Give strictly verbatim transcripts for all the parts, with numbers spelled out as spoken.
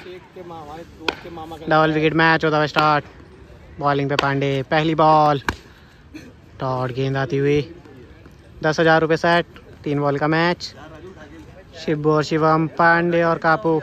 Double wicket match होता है start. Bowling पे पांडे, पहली बॉल डॉट गेंद आती हुई। दस हजार रुपये सेट, तीन बॉल का मैच। शिबू और शिवम, पांडे और कापू।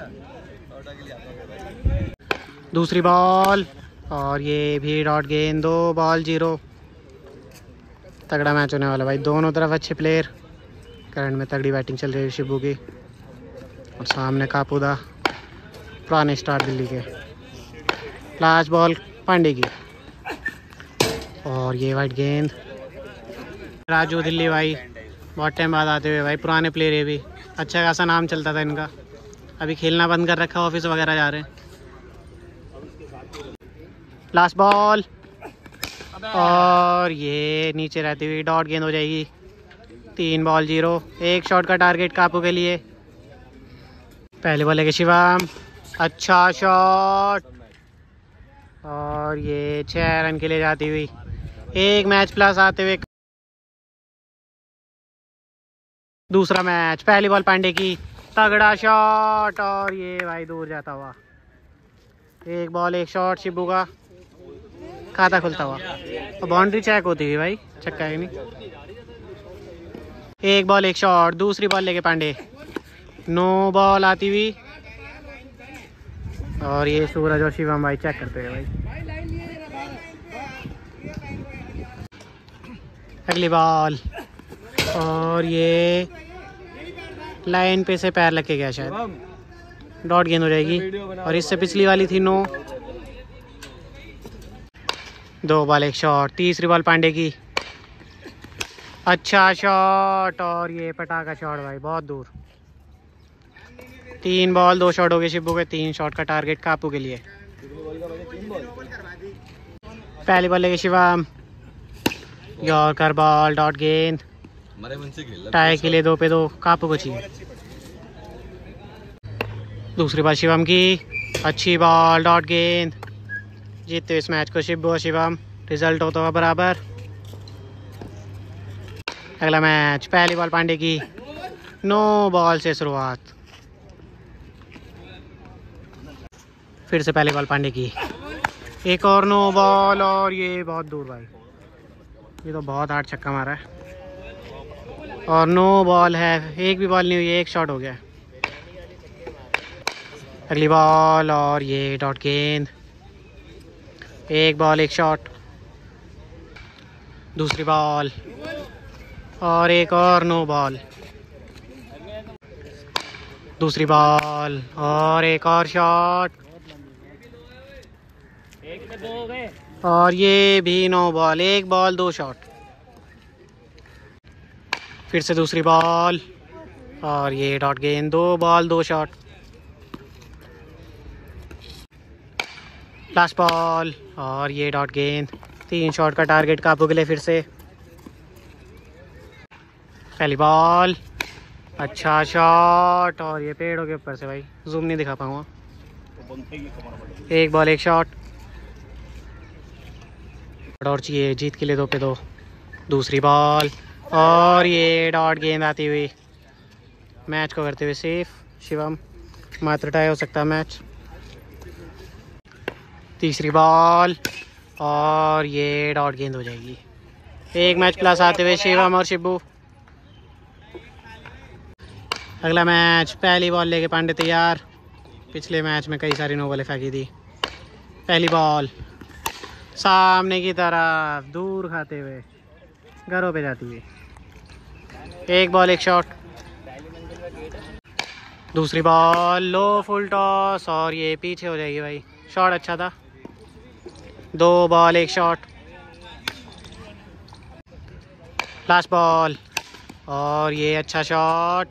दूसरी बॉल और ये भी डॉट गेंद, दो बॉल जीरो। तगड़ा मैच होने वाला भाई, दोनों तरफ अच्छे प्लेयर। करंट में तगड़ी बैटिंग चल रही है शिबू की और सामने कापूदा, पुराने स्टार दिल्ली के। लास्ट बॉल पांडे की और ये वाइट गेंद। राजू दिल्ली भाई बहुत टाइम बाद आते हुए भाई, पुराने प्लेयर ये भी। अच्छा खासा नाम चलता था इनका, अभी खेलना बंद कर रखा, ऑफिस वगैरह जा रहे हैं। लास्ट बॉल और ये नीचे रहती हुई डॉट गेंद हो जाएगी। तीन बॉल जीरो, एक शॉट का टारगेट कापू के लिए। पहले बॉल है शिवम, अच्छा शॉट और ये छह रन के लिए जाती हुई। एक मैच प्लस आते हुए दूसरा मैच। पहली बॉल पांडे की, तगड़ा शॉट और ये भाई दूर जाता हुआ। एक बॉल एक शॉट शिबू का, खाता खुलता हुआ और बाउंड्री चेक होती हुई भाई, छक्का है नहीं। एक बॉल एक शॉट, दूसरी बॉल लेके पांडे, नो बॉल आती हुई और ये सूरज और शिवम भाई चेक करते हुए भाई। अगली बॉल और ये लाइन पे से पैर लग के गया शायद, डॉट गेंद हो जाएगी। और इससे पिछली वाली थी नो। दो बॉल एक शॉट, तीसरी बॉल पांडे की, अच्छा शॉट और ये पटाखा शॉट भाई बहुत दूर। तीन बॉल दो शॉट हो गए शिबू के, तीन शॉट का टारगेट कापू के लिए। पहली बॉल लेके शिवम, यॉर्कर बॉल डॉट गेंद, टाई के लिए दो पे दो, कापू को चाहिए। दूसरी बॉल शिवम की, अच्छी बॉल डॉट गेंद। जीतते इस मैच को शिबू और शिवम, रिजल्ट होता हुआ बराबर। अगला मैच, पहली बॉल पांडे की, नो बॉल से शुरुआत। फिर से पहली बॉल पांडे की, एक और नो बॉल और ये बहुत दूर भाई, ये तो बहुत हार्ड छक्का मारा है। और नो बॉल है, एक भी बॉल नहीं हुई, एक शॉट हो गया। अगली बॉल और ये डॉट गेंद, एक बॉल एक शॉट। दूसरी बॉल और एक और नो बॉल। दूसरी बॉल और एक और शॉट और ये भी नो बॉल, एक बॉल दो शॉट। फिर से दूसरी बॉल और ये डॉट गेंद, दो बॉल दो शॉट। लास्ट बॉल और ये डॉट गेंद, तीन शॉट का टारगेट काबू के लिए। फिर से पहली बॉल, अच्छा शॉट और ये पेड़ों के ऊपर से भाई, जूम नहीं दिखा पाऊंगा। एक बॉल एक शॉट और चाहिए जीत के लिए दो पे दो। दूसरी बॉल और ये डॉट गेंद आती हुई, मैच को करते हुए सेफ शिवम, मात्र टाई हो सकता है मैच। तीसरी बॉल और ये डॉट गेंद हो जाएगी। एक मैच प्लस आते हुए शिवम और शिबू। अगला मैच, पहली बॉल लेके पांडे तैयार, पिछले मैच में कई सारी नो बॉलें फेंकी थी। पहली बॉल सामने की तरफ, दूर खाते हुए घरों पे जाती हुई। एक बॉल एक शॉट। दूसरी बॉल लो फुल टॉस और ये पीछे हो जाएगी भाई, शॉट अच्छा था। दो बॉल एक शॉट। लास्ट बॉल और ये अच्छा शॉट,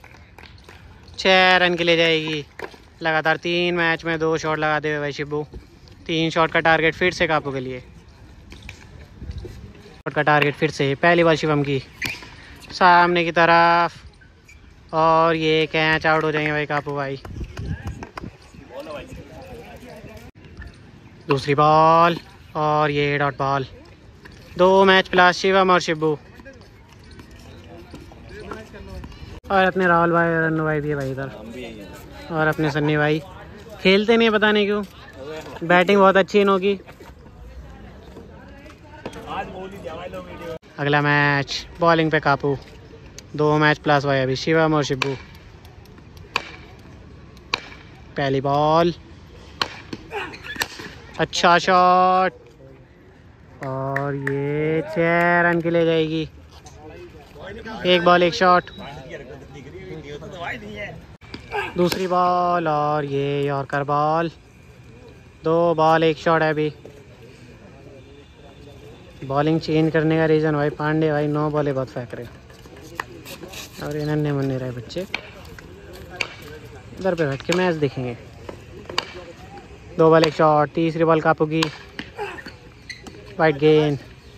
छः रन के लिए जाएगी। लगातार तीन मैच में दो शॉट लगाते हुए भाई शिबू, तीन शॉट का टारगेट फिर से काबू के लिए। शॉट का टारगेट फिर से, पहली बॉल शिवम की, सामने की तरफ और ये कैच आउट हो जाएंगे भाई काबू भाई। दूसरी बॉल और ये डॉट बॉल। दो मैच प्लस शिवम और शिबू और अपने राहुल भाई और अन्नू भाई भी है भाई इधर, और अपने सन्नी भाई खेलते नहीं है, पता नहीं क्यों। बैटिंग बहुत अच्छी है इनकी। अगला मैच बॉलिंग पे कापू। दो मैच प्लस भाई अभी, शिवम और शिब्बू। पहली बॉल, अच्छा शॉट, और ये छह रन के लिए जाएगी। एक बॉल एक शॉट। दूसरी बॉल, और ये यॉर्कर बॉल। दो बॉल एक शॉट है अभी। बॉलिंग चेंज करने का रीज़न भाई पांडे भाई नौ बॉले बहुत फेंक रहे, और ये नन्हे मुन्ने रहे बच्चे इधर पे बैठ के मैच देखेंगे। दो बॉल एक शॉट। तीसरी बॉल कापूगी, वाइट गेंद।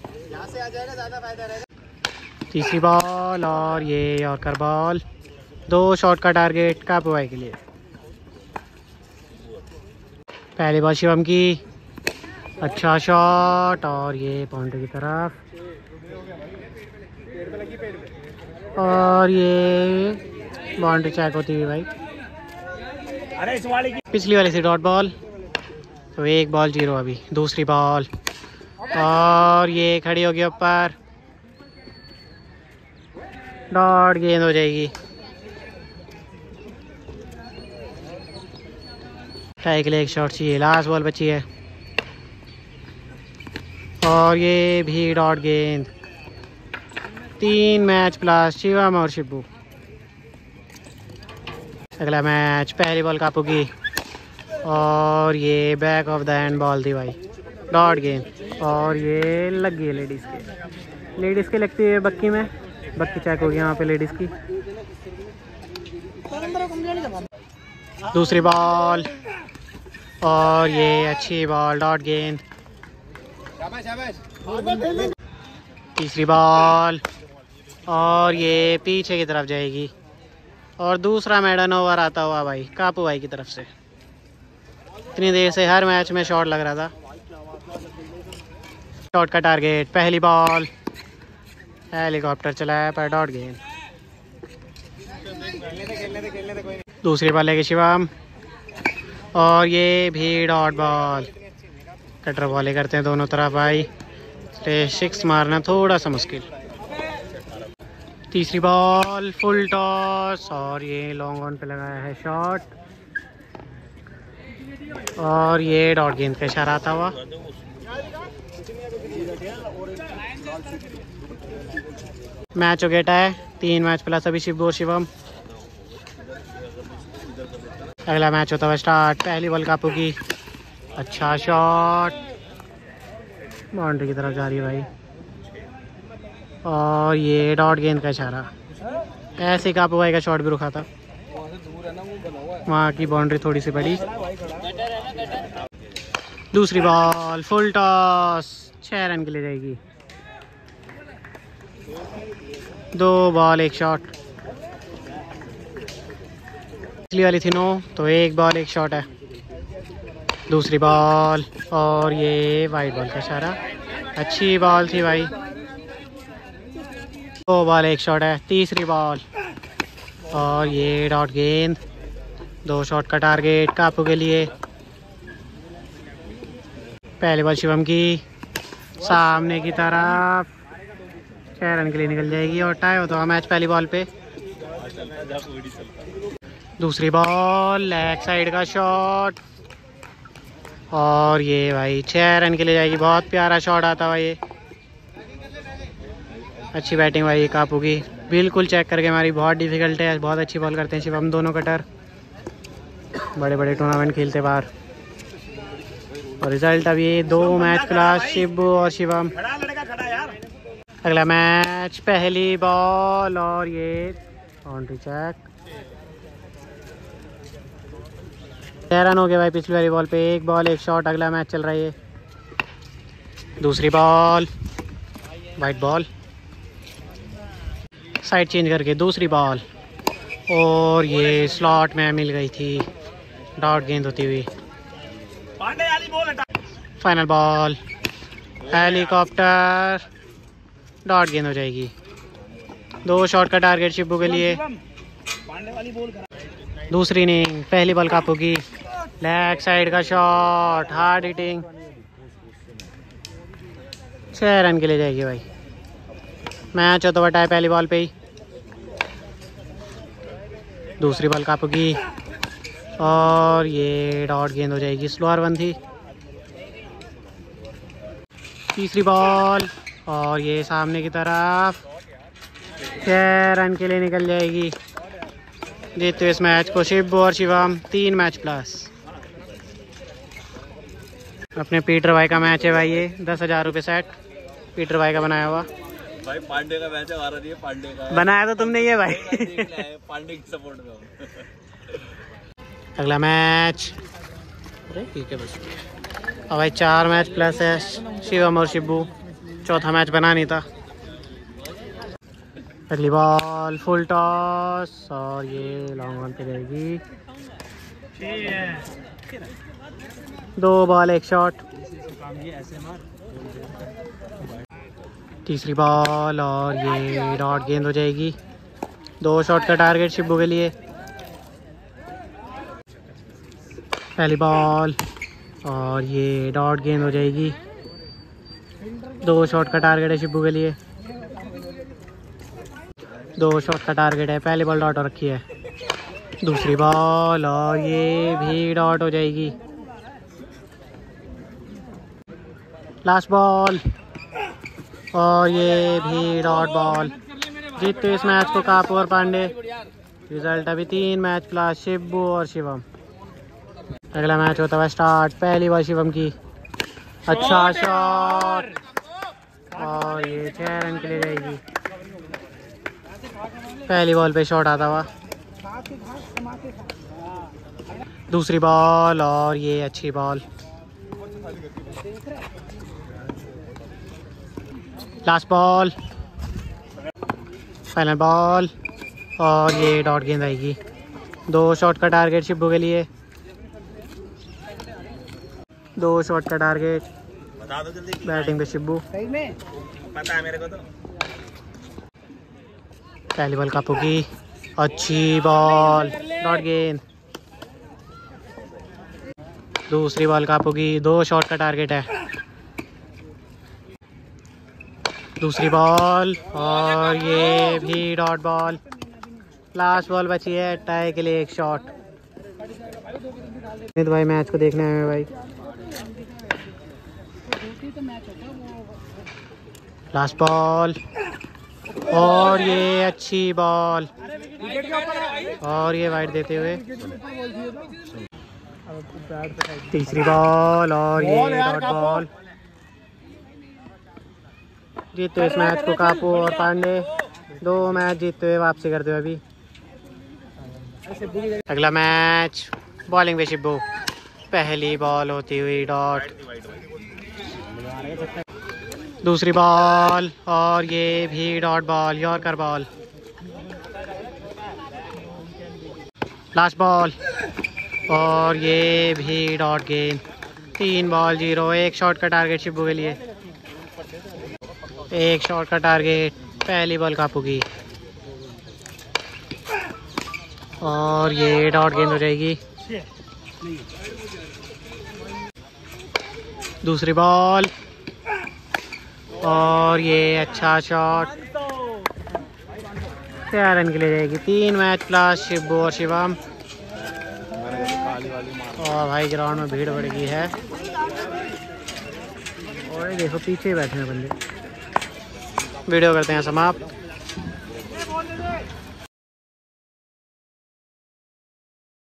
तीसरी बॉल, और ये यॉर्कर बॉल। दो शॉट का टारगेट कापू भाई के लिए। पहली बॉल शिवम की, अच्छा शॉट, और ये बाउंड्री की तरफ, और ये बाउंड्री चेक होती हुई भाई। अरे इस वाली की पिछली वाली से डॉट बॉल, तो एक बॉल जीरो अभी। दूसरी बॉल, और ये खड़ी होगी ऊपर, डॉट गेंद हो जाएगी। टाई के लिए एक शॉट चाहिए, लास्ट बॉल बची है, और ये भी डॉट गेंद। तीन मैच प्लस शिवम और शिब्बू। अगला मैच पहली बॉल कापूगी, और ये back of the hand ball थी भाई, डॉट गेंद। और ये लग गई है लेडीज़ के, लेडीज़ के लगती है बक्की में, बक्की चेक होगी यहाँ पे लेडीज़ की। दूसरी बॉल, और ये अच्छी बॉल, डॉट गेंद। तीसरी बॉल, और ये पीछे की तरफ जाएगी, और दूसरा मेडन ओवर आता हुआ भाई कापू भाई की तरफ से। इतनी देर से हर मैच में शॉट लग रहा था। शॉट का टारगेट, पहली बॉल, हेलीकॉप्टर चलाया पर डॉट गेंद। दूसरी बॉल लेके शिवम, और ये भी डॉट बॉल। कटर बॉले करते हैं दोनों तरफ भाई, सिक्स मारना थोड़ा सा मुश्किल। तीसरी बॉल, फुल टॉस, और ये लॉन्ग ऑन पे लगाया है शॉट, और ये डॉट गेंद का इशारा आता हुआ। मैच हो गया है तीन मैच प्लस अभी शिब्बू और शिवम। अगला मैच होता हुआ स्टार्ट। पहली बॉल कापू की, अच्छा शॉट, बाउंड्री की तरफ जा रही है भाई, और ये डॉट गेंद का इशारा। ऐसे कापू भाई का शॉट भी रुका था, वहाँ की बाउंड्री थोड़ी सी बड़ी। दूसरी बॉल, फुल टॉस, छः रन के लिए जाएगी। दो बॉल एक शॉट। पिछली वाली थी नो, तो एक बॉल एक शॉट है। दूसरी बॉल, और ये वाइट बॉल का इशारा। अच्छी बॉल थी भाई, दो बॉल एक शॉट है। तीसरी बॉल, और ये डॉट गेंद। दो शॉट का टारगेट कापू के लिए। पहली बॉल शिवम की, सामने की तरफ, छह रन के लिए निकल जाएगी, और टाई होता हुआ मैच पहली बॉल पे। दूसरी बॉल, लेग साइड का शॉट, और ये भाई छह रन के लिए जाएगी। बहुत प्यारा शॉट आता हुआ ये। अच्छी बैटिंग भाई कापू की, बिल्कुल चेक करके हमारी। बहुत डिफिकल्ट है, बहुत अच्छी बॉल करते हैं शिवम दोनों कटर, बड़े बड़े टूर्नामेंट खेलते बाहर। और रिजल्ट अब ये दो मैच क्लास शिब्बू और शिवम। अगला मैच पहली बॉल, और ये बाउंड्री चेक। छह रन हो गए भाई पिछली वाली बॉल पे, एक बॉल एक शॉट। अगला मैच चल रहा है ये। दूसरी ball, wide ball, side change करके दूसरी बॉल, और ये स्लॉट में मिल गई थी, डॉट गेंद होती हुई। फाइनल बॉल, हेलीकॉप्टर, डॉट गेंद हो जाएगी। दो शॉट का टारगेट शिब्बू के लिए। दूसरी इनिंग, पहली बॉल कापू की, लेग साइड का शॉट, हार्ड हिटिंग, छह रन के लिए जाएगी भाई। मैच होता हुआ टाई पहली बॉल पे ही। दूसरी बॉल कापूगी और ये डॉट गेंद हो जाएगी, स्लोअर वन थी। तीसरी बॉल और ये सामने की तरफ, छह रन के लिए निकल जाएगी। जीतते इस मैच को शिव और शिवम, तीन मैच प्लस। अपने पीटर भाई का मैच है भाई, ये दस हजार रुपये सेट पीटर भाई का बनाया हुआ। भाई पांडे का मैच है, नहीं है पांडे का है। बनाया तो तुमने ये भाई। पांडे की सपोर्ट में हूं। अगला मैच, अरे ठीक है बस। अब भाई चार मैच प्लस है शिवम और शिबू, चौथा मैच बना नहीं था। अगली बॉल फुल टॉस और ये लॉन्ग ऑन पे जाएगी। दो बॉल एक शॉट। तीसरी बॉल और ये डॉट गेंद हो जाएगी। दो शॉट का टारगेट शिबू के लिए। पहली बॉल और ये डॉट गेंद हो जाएगी। दो शॉट का टारगेट है शिबू के लिए। दो शॉट का टारगेट है, पहली बॉल डॉट हो रखी है। दूसरी बॉल और ये भी डॉट हो जाएगी। लास्ट बॉल और ये भी डॉट बॉल। जीतते इस मैच को कापू और पांडे। रिजल्ट अभी तीन मैच प्लस शिबू और शिवम। अगला मैच होता है स्टार्ट। पहली बॉल शिवम की, अच्छा शॉट और ये छह रन के लिए जाएगी। पहली बॉल पे शॉट आता हुआ। दूसरी बॉल और ये अच्छी ball. Last ball, final ball और ये डॉट गेंद आएगी। दो शॉट का टारगेट शिबू के लिए। दो शॉट का टारगेट, बता दो जल्दी। बैटिंग पे शिबू। पता है मेरे को तो। पहली बॉल कापू की, अच्छी बॉल, डॉट गेंद। दूसरी बॉल कापू की, दो शॉट का टारगेट है। दूसरी बॉल और ये भी डॉट बॉल। लास्ट बॉल बची है, टाई के लिए एक शॉट। तो भाई मैच को देखने आए हैं भाई। लास्ट बॉल और ये अच्छी बॉल और ये वाइड देते हुए। तीसरी बॉल और ये डॉट बॉल। जीतते इस मैच को कापू और पांडे, दो मैच जीतते हुए वापसी करते हुए अभी। अगला मैच बॉलिंग पे शिबू। पहली बॉल होती हुई डॉट। दूसरी बॉल और ये भी dot ball, yorker ball. Last ball और ये भी डॉट गेंद। तीन बॉल जीरो, एक शॉट का टारगेट शिबू के लिए। एक शॉट का टारगेट, पहली बॉल कापू की और ये डॉट गेंद हो जाएगी। दूसरी बॉल और ये अच्छा शॉट, छह रन के लिए जाएगी। तीन मैच प्लस शिबू और शिवम। और भाई ग्राउंड में भीड़ बढ़ गई है और ये देखो पीछे बैठे हैं बंदे। वीडियो करते हैं समाप्त।